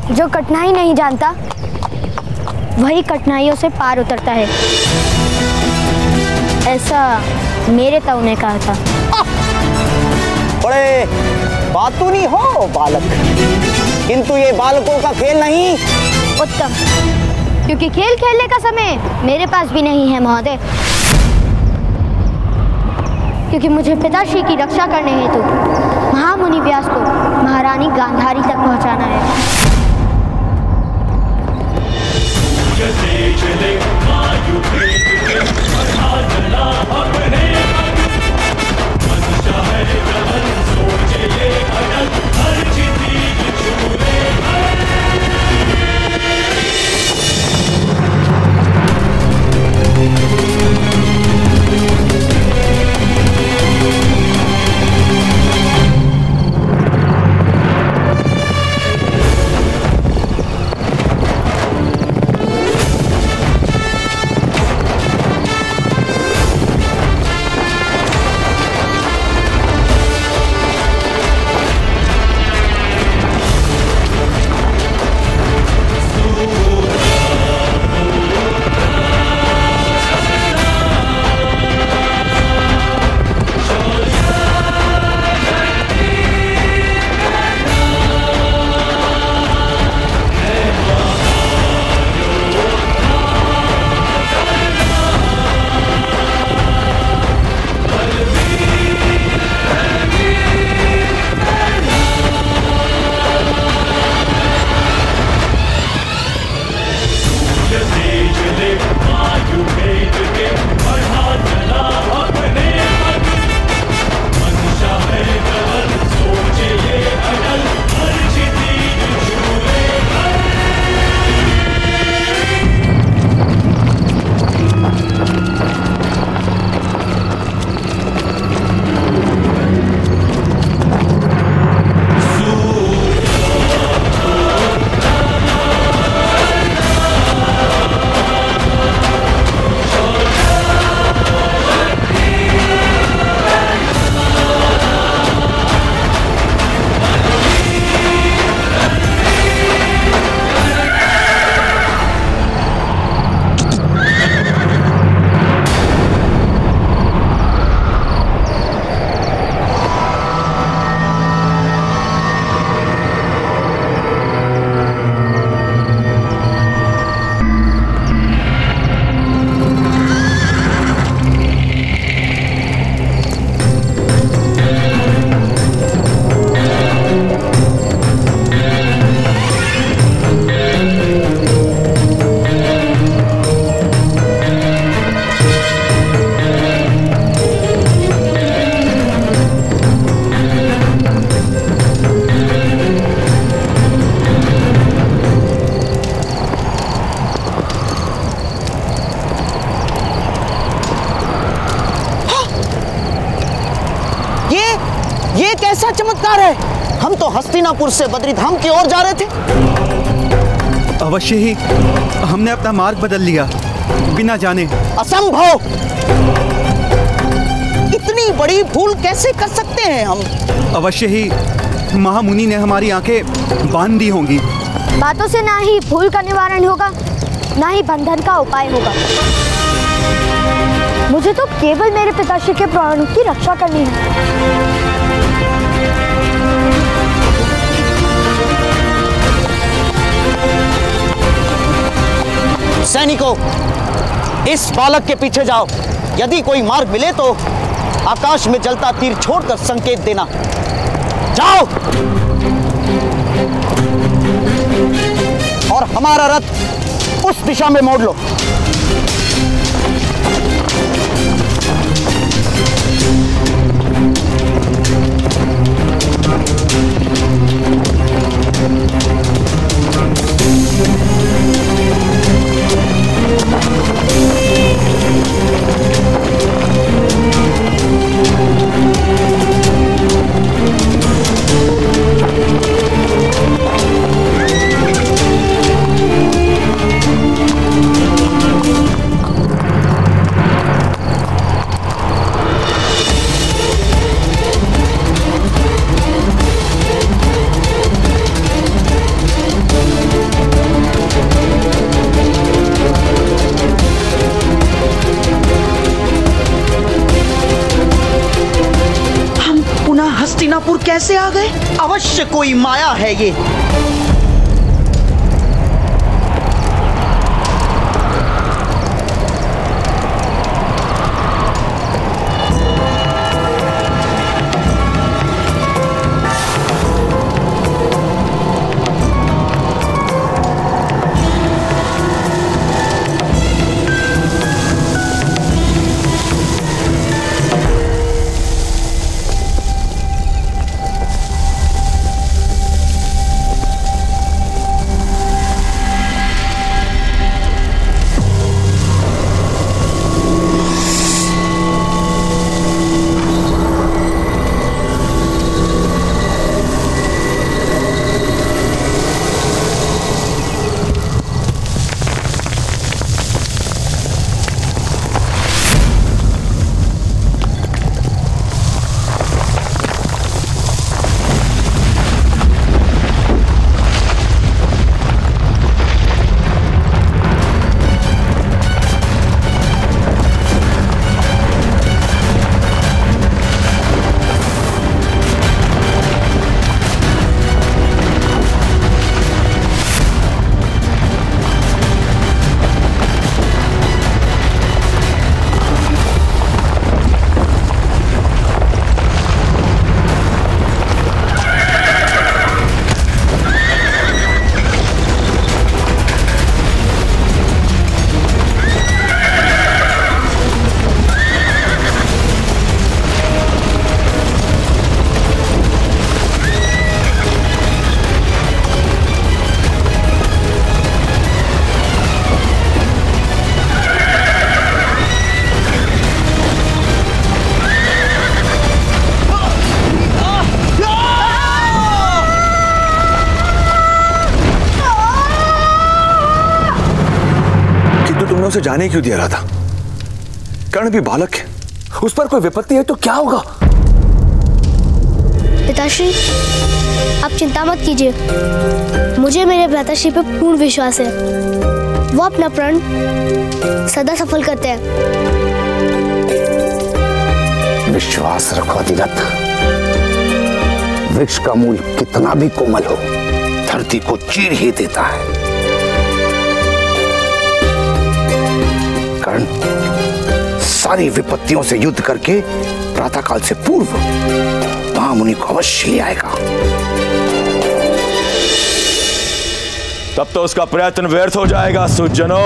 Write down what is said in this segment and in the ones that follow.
जो कठिनाई नहीं जानता वही कठिनाइयों से पार उतरता है, ऐसा मेरे ताऊ ने कहा था। बड़े बातूनी हो बालक, किंतु ये बालकों का खेल नहीं। उत्तम, क्योंकि खेल खेलने का समय मेरे पास भी नहीं है महोदय, क्योंकि मुझे पिताश्री की रक्षा करने हेतु महामुनि व्यास को महारानी गांधारी तक पहुंचाना है। ये कैसा चमत्कार है? हम तो हस्तिनापुर से बद्रीधाम की ओर जा रहे थे। अवश्य ही हमने अपना मार्ग बदल लिया बिना जाने। असंभव! इतनी बड़ी भूल कैसे कर सकते हैं हम? अवश्य ही महामुनि ने हमारी आंखें बांध दी होंगी। बातों से ना ही भूल का निवारण होगा, ना ही बंधन का उपाय होगा। मुझे तो केवल मेरे पिताश्री के प्राणों की रक्षा करनी है। सैनिकों, इस बालक के पीछे जाओ। यदि कोई मार्ग मिले तो आकाश में जलता तीर छोड़कर संकेत देना। जाओ और हमारा रथ उस दिशा में मोड़ लो। हस्तिनापुर कैसे आ गए? अवश्य कोई माया है ये। उसे जाने क्यों दिया रहा था? कर्ण भी बालक है, उस पर कोई विपत्ति है तो क्या होगा? पिताश्री, आप चिंता मत कीजिए। मुझे मेरे भ्राताश्री पर पूर्ण विश्वास है। वो अपना प्रण सदा सफल करते हैं। विश्वास रखो अधिरथ। वृक्ष का मूल कितना भी कोमल हो, धरती को चीर ही देता है। कर्ण सारी विपत्तियों से युद्ध करके प्रातःकाल से पूर्व महामुनि को अवश्य ले आएगा। तब तो उसका प्रयत्न व्यर्थ हो जाएगा सुजनों।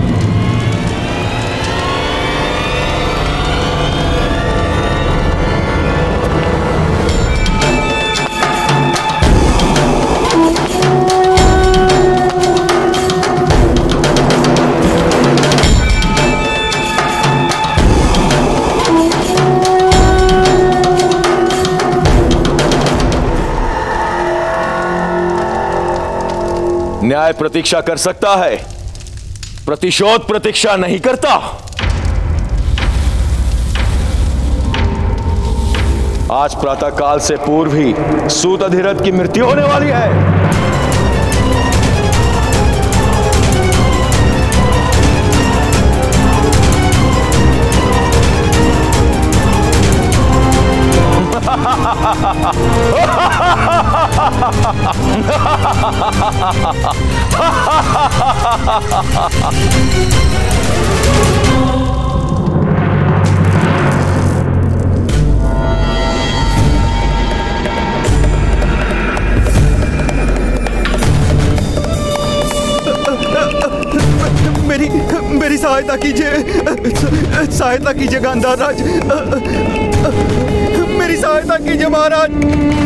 न्याय प्रतीक्षा कर सकता है, प्रतिशोध प्रतीक्षा नहीं करता। आज प्रातःकाल से पूर्व ही सूत अधिरथ की मृत्यु होने वाली है। मेरी सहायता कीजिए, सहायता कीजिए गांधार राज, मेरी सहायता कीजिए महाराज।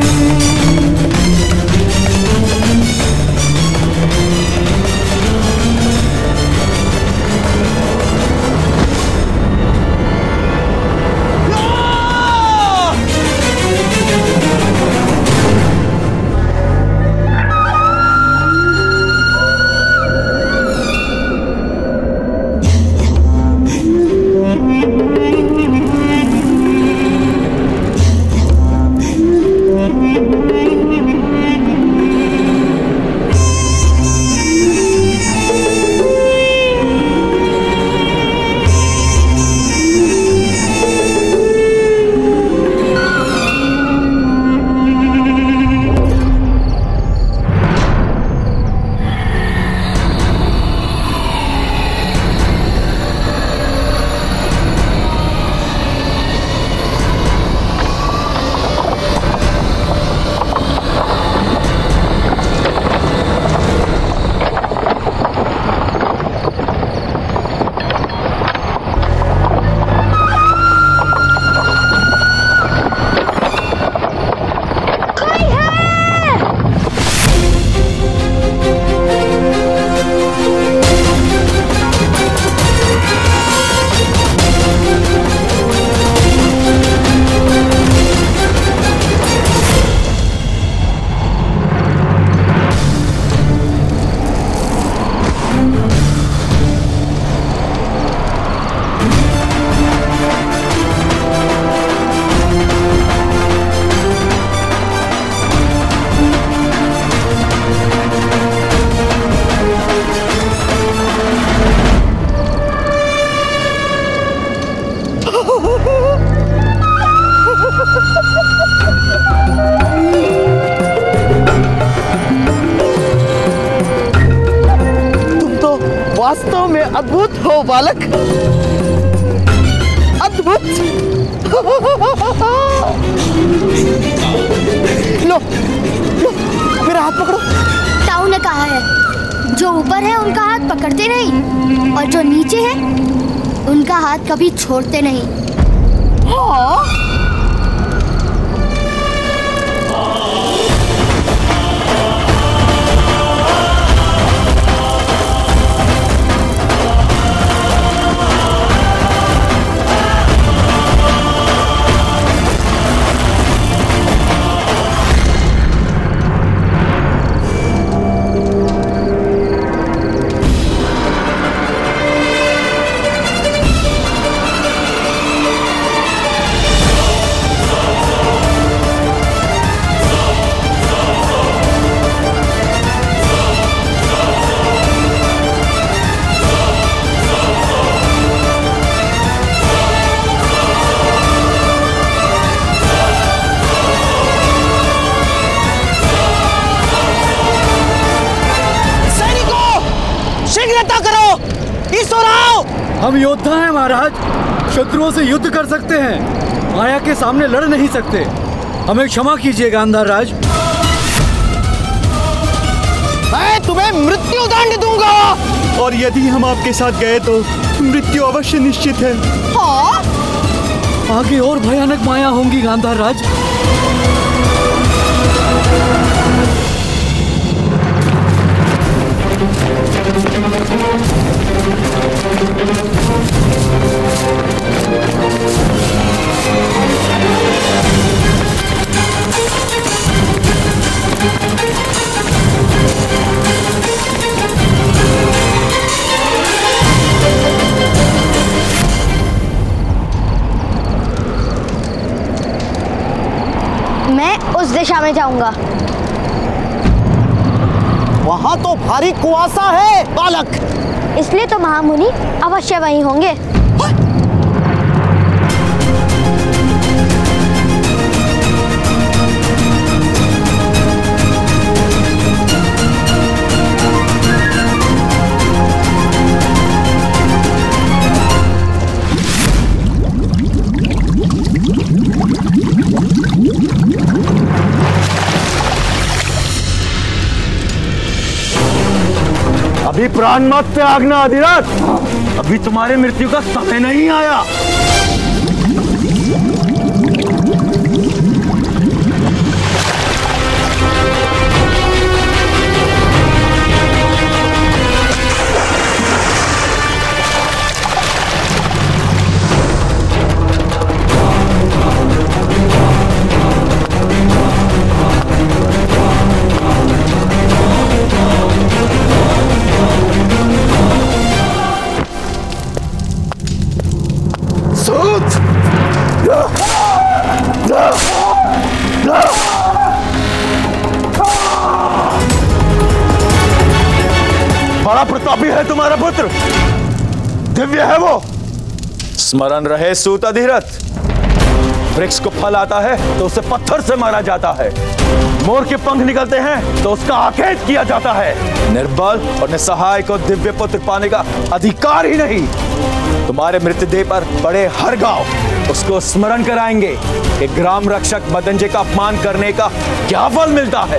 बालक, अद्भुत। लो लो, मेरा हाथ पकड़ो। ताऊ ने कहा है जो ऊपर है उनका हाथ पकड़ते नहीं और जो नीचे है उनका हाथ कभी छोड़ते नहीं। हाँ? हम योद्धा हैं महाराज, शत्रुओं से युद्ध कर सकते हैं, माया के सामने लड़ नहीं सकते। हमें क्षमा कीजिए गांधार राज। मैं तुम्हें मृत्यु दंड दूंगा। और यदि हम आपके साथ गए तो मृत्यु अवश्य निश्चित है। हाँ? आगे और भयानक माया होंगी गांधार राज। मैं उस दिशा में जाऊंगा। वहां तो भारी कुआसा है बालक। इसलिए तो महामुनि अवश्य वहीं होंगे। अभी प्राण मत त्यागना अधिरथ, अभी तुम्हारे मृत्यु का समय नहीं आया। बड़ा प्रतापी है तुम्हारा पुत्र, दिव्य है वो। स्मरण रहे सूत अधिरथ, वृक्ष को फल आता है तो उसे पत्थर से मारा जाता है, मोर के पंख निकलते हैं तो उसका आखेट किया जाता है। निर्बल और निसहाय को दिव्य पुत्र पाने का अधिकार ही नहीं। तुम्हारे मृतदेह पर पड़े हर गांव उसको स्मरण कराएंगे कि ग्राम रक्षक मदनजय का अपमान करने का क्या फल मिलता है।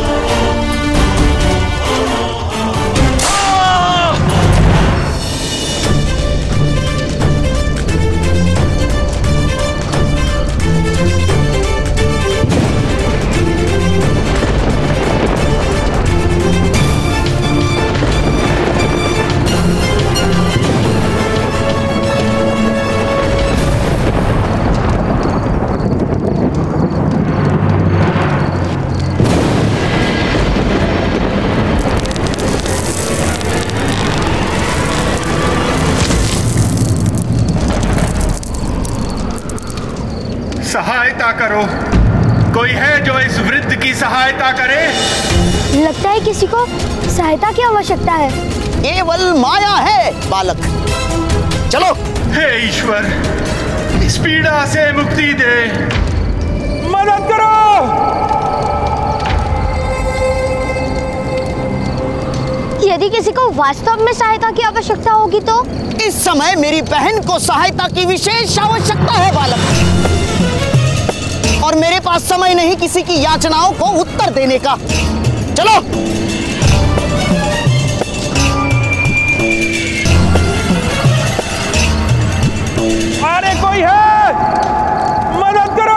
सहायता करो, कोई है जो इस वृद्ध की सहायता करे? लगता है किसी को सहायता की आवश्यकता है। केवल माया है बालक, चलो। हे ईश्वर, इस पीड़ा से मुक्ति दे, मदद करो। यदि किसी को वास्तव में सहायता की आवश्यकता होगी तो? इस समय मेरी बहन को सहायता की विशेष आवश्यकता है बालक, और मेरे पास समय नहीं किसी की याचनाओं को उत्तर देने का। चलो। अरे कोई है, मदद करो।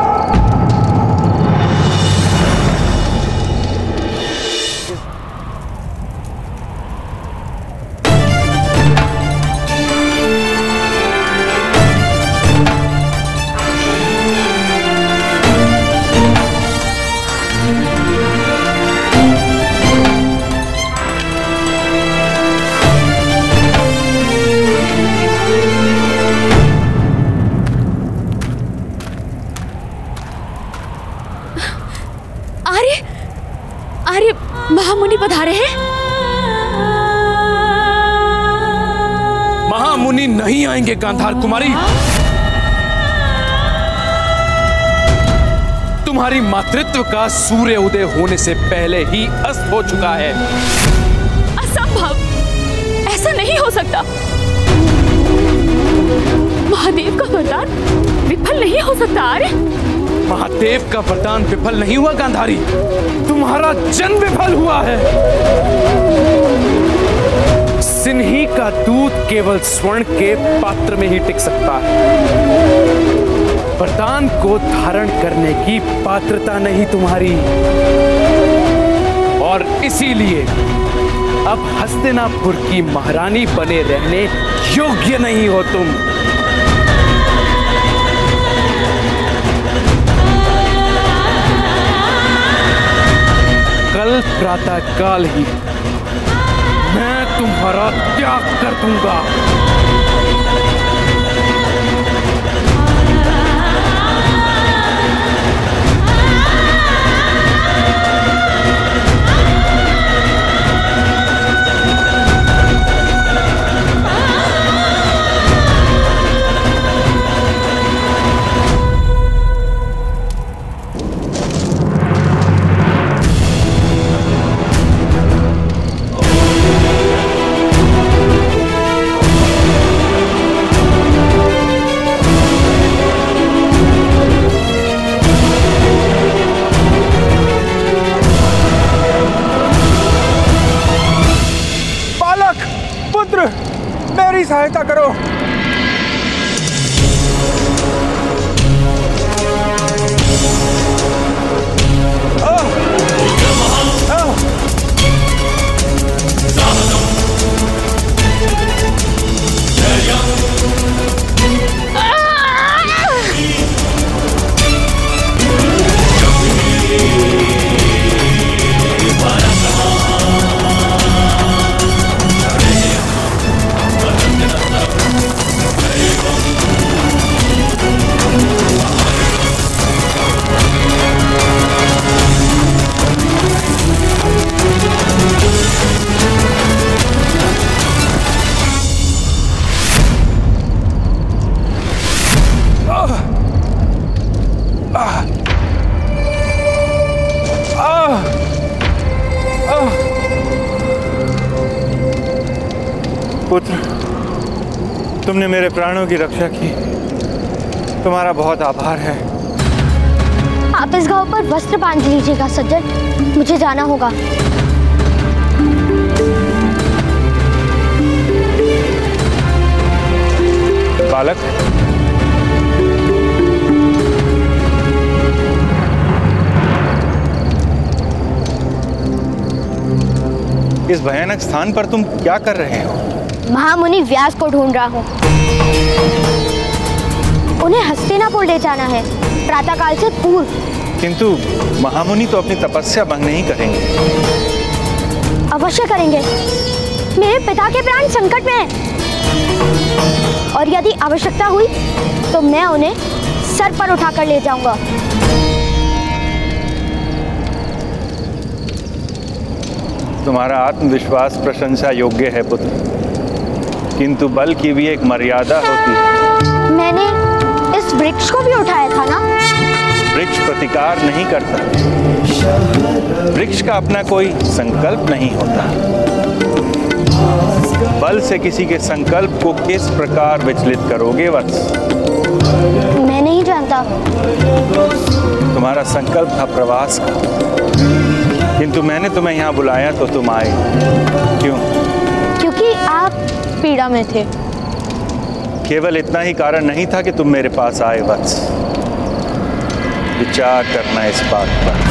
महामुनि पधारे हैं। महामुनि नहीं आएंगे गांधार कुमारी। तुम्हारी मातृत्व का सूर्य उदय होने से पहले ही अस्त हो चुका है। असंभव, ऐसा नहीं हो सकता। महादेव का वरदान विफल नहीं हो सकता। आर्य, महादेव का वरदान विफल नहीं हुआ गांधारी, तुम्हारा जन्म विफल हुआ है। सिन्ही का दूध केवल स्वर्ण के पात्र में ही टिक सकता है। वरदान को धारण करने की पात्रता नहीं तुम्हारी, और इसीलिए अब हस्तिनापुर की महारानी बने रहने योग्य नहीं हो तुम। कल प्रातः काल ही मैं तुम्हारा त्याग कर दूंगा। मेरी सहायता करो। पुत्र, तुमने मेरे प्राणों की रक्षा की, तुम्हारा बहुत आभार है। आप इस घाव पर वस्त्र बांध लीजिएगा सज्जन, मुझे जाना होगा। बालक, इस भयानक स्थान पर तुम क्या कर रहे हो? महामुनि व्यास को ढूंढ रहा हूँ। उन्हें हस्तिनापुर ले जाना है प्रातःकाल से पूर्व। किंतु महामुनि तो अपनी तपस्या भंग नहीं करेंगे। अवश्य करेंगे, मेरे पिता के प्राण संकट में हैं। और यदि आवश्यकता हुई तो मैं उन्हें सर पर उठाकर ले जाऊंगा। तुम्हारा आत्मविश्वास प्रशंसा योग्य है पुत्र, किंतु बल की भी एक मर्यादा होती है। मैंने इस वृक्ष को भी उठाया था ना? वृक्ष प्रतिकार नहीं करता, वृक्ष का अपना कोई संकल्प नहीं होता। बल से किसी के संकल्प को किस प्रकार विचलित करोगे वत्स? मैं नहीं जानता। तुम्हारा संकल्प था प्रवास का, किंतु मैंने तुम्हें यहाँ बुलाया तो तुम आए। क्यों? क्योंकि आप पीड़ा में थे। केवल इतना ही कारण नहीं था कि तुम मेरे पास आए वत्स। विचार करना इस बात पर।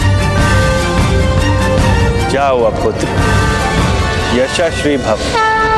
जाओ अब पुत्र, यशस्वी भव।